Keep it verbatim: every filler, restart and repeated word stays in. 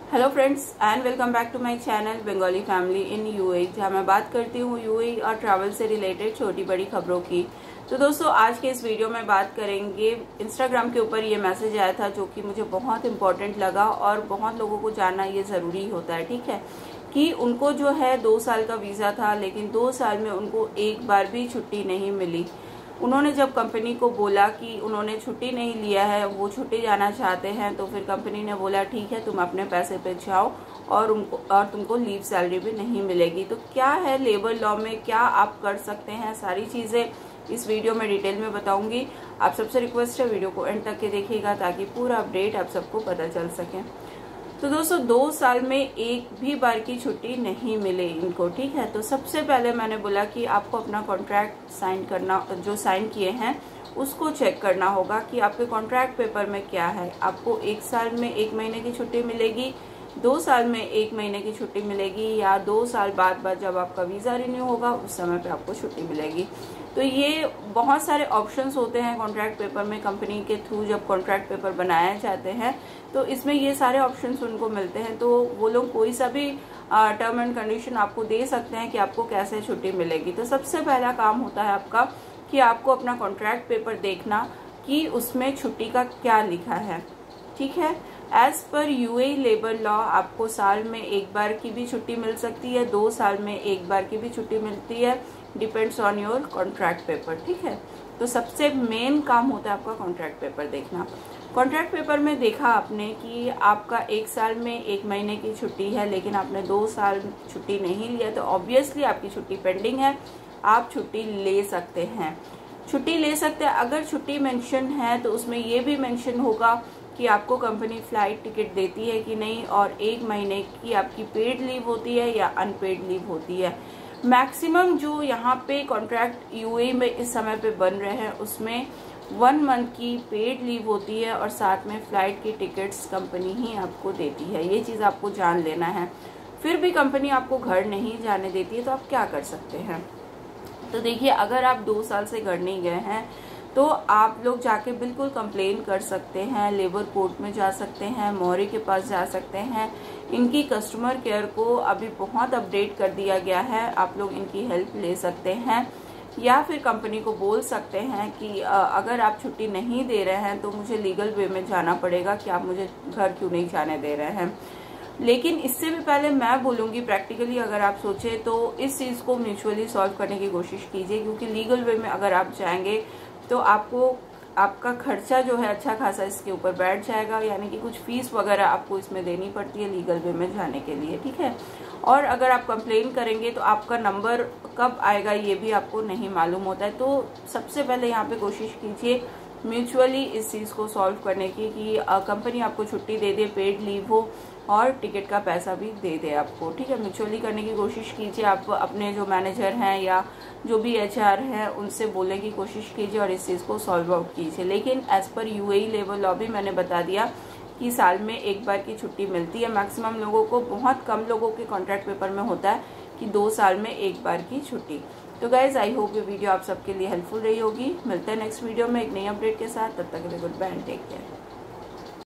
Hello friends and welcome back to my channel Bengali family in UAE, जहां मैं बात करती हूँ यूएई और ट्रैवल से रिलेटेड छोटी बड़ी खबरों की। तो दोस्तों, आज के इस वीडियो में बात करेंगे, इंस्टाग्राम के ऊपर ये मैसेज आया था जो कि मुझे बहुत इंपॉर्टेंट लगा और बहुत लोगों को जानना ये ज़रूरी होता है। ठीक है, कि उनको जो है दो साल का वीज़ा था, लेकिन दो साल में उनको एक बार भी छुट्टी नहीं मिली। उन्होंने जब कंपनी को बोला कि उन्होंने छुट्टी नहीं लिया है, वो छुट्टी जाना चाहते हैं, तो फिर कंपनी ने बोला ठीक है, तुम अपने पैसे पे जाओ और उनको और तुमको लीव सैलरी भी नहीं मिलेगी। तो क्या है लेबर लॉ में, क्या आप कर सकते हैं, सारी चीज़ें इस वीडियो में डिटेल में बताऊंगी। आप सबसे रिक्वेस्ट है वीडियो को एंड तक के देखिएगा ताकि पूरा अपडेट आप सबको पता चल सके। तो दोस्तों, दो साल में एक भी बार की छुट्टी नहीं मिले इनको। ठीक है, तो सबसे पहले मैंने बोला कि आपको अपना कॉन्ट्रैक्ट साइन करना, जो साइन किए हैं उसको चेक करना होगा कि आपके कॉन्ट्रैक्ट पेपर में क्या है। आपको एक साल में एक महीने की छुट्टी मिलेगी, दो साल में एक महीने की छुट्टी मिलेगी, या दो साल बाद बाद जब आपका वीज़ा रिन्यू होगा उस समय पे आपको छुट्टी मिलेगी। तो ये बहुत सारे ऑप्शंस होते हैं कॉन्ट्रैक्ट पेपर में। कंपनी के थ्रू जब कॉन्ट्रैक्ट पेपर बनाए जाते हैं तो इसमें ये सारे ऑप्शंस उनको मिलते हैं। तो वो लोग कोई सा भी टर्म एंड कंडीशन आपको दे सकते हैं कि आपको कैसे छुट्टी मिलेगी। तो सबसे पहला काम होता है आपका कि आपको अपना कॉन्ट्रैक्ट पेपर देखना कि उसमें छुट्टी का क्या लिखा है। ठीक है, as per UAE labour law आपको साल में एक बार की भी छुट्टी मिल सकती है, दो साल में एक बार की भी छुट्टी मिलती है, depends on your contract paper. ठीक है, तो सबसे मेन काम होता है आपका कॉन्ट्रैक्ट पेपर देखना। कॉन्ट्रैक्ट पेपर में देखा आपने कि आपका एक साल में एक महीने की छुट्टी है, लेकिन आपने दो साल छुट्टी नहीं लिया, तो ऑब्वियसली आपकी छुट्टी पेंडिंग है, आप छुट्टी ले सकते हैं। छुट्टी ले सकते हैं। अगर छुट्टी मेंशन है तो उसमें ये भी मेंशन होगा कि आपको कंपनी फ्लाइट टिकट देती है कि नहीं, और एक महीने की आपकी पेड लीव होती है या अनपेड लीव होती है। मैक्सिमम जो यहाँ पे कॉन्ट्रैक्ट यूएई में इस समय पे बन रहे हैं उसमें वन मंथ की पेड लीव होती है और साथ में फ्लाइट की टिकट्स कंपनी ही आपको देती है। ये चीज़ आपको जान लेना है। फिर भी कंपनी आपको घर नहीं जाने देती है तो आप क्या कर सकते हैं। तो देखिए, अगर आप दो साल से घर नहीं गए हैं तो आप लोग जाके बिल्कुल कंप्लेन कर सकते हैं, लेबर कोर्ट में जा सकते हैं, मोहरी के पास जा सकते हैं। इनकी कस्टमर केयर को अभी बहुत अपडेट कर दिया गया है, आप लोग इनकी हेल्प ले सकते हैं, या फिर कंपनी को बोल सकते हैं कि अगर आप छुट्टी नहीं दे रहे हैं तो मुझे लीगल वे में जाना पड़ेगा कि आप मुझे घर क्यों नहीं जाने दे रहे हैं। लेकिन इससे भी पहले मैं बोलूँगी, प्रैक्टिकली अगर आप सोचें तो इस चीज़ को म्यूचुअली सॉल्व करने की कोशिश कीजिए, क्योंकि लीगल वे में अगर आप जाएंगे तो आपको आपका खर्चा जो है अच्छा खासा इसके ऊपर बैठ जाएगा, यानी कि कुछ फीस वगैरह आपको इसमें देनी पड़ती है लीगल वे में जाने के लिए। ठीक है, और अगर आप कंप्लेन करेंगे तो आपका नंबर कब आएगा ये भी आपको नहीं मालूम होता है। तो सबसे पहले यहाँ पे कोशिश कीजिए म्यूचुअली इस चीज़ को सॉल्व करने की कि कंपनी आपको छुट्टी दे दे, पेड लीव हो और टिकट का पैसा भी दे दे आपको। ठीक है, म्यूचुअली करने की कोशिश कीजिए। आप अपने जो मैनेजर हैं या जो भी एचआर हैं उनसे बोलने की कोशिश कीजिए और इस चीज़ को सॉल्व आउट कीजिए। लेकिन as per UAE labour law भी मैंने बता दिया कि साल में एक बार की छुट्टी मिलती है मैक्सिमम लोगों को। बहुत कम लोगों के कॉन्ट्रैक्ट पेपर में होता है कि दो साल में एक बार की छुट्टी। तो गाइज, आई होप ये वीडियो आप सबके लिए हेल्पफुल रही होगी। मिलते हैं नेक्स्ट वीडियो में एक नई अपडेट के साथ। तब तक के लिए goodbye and take care.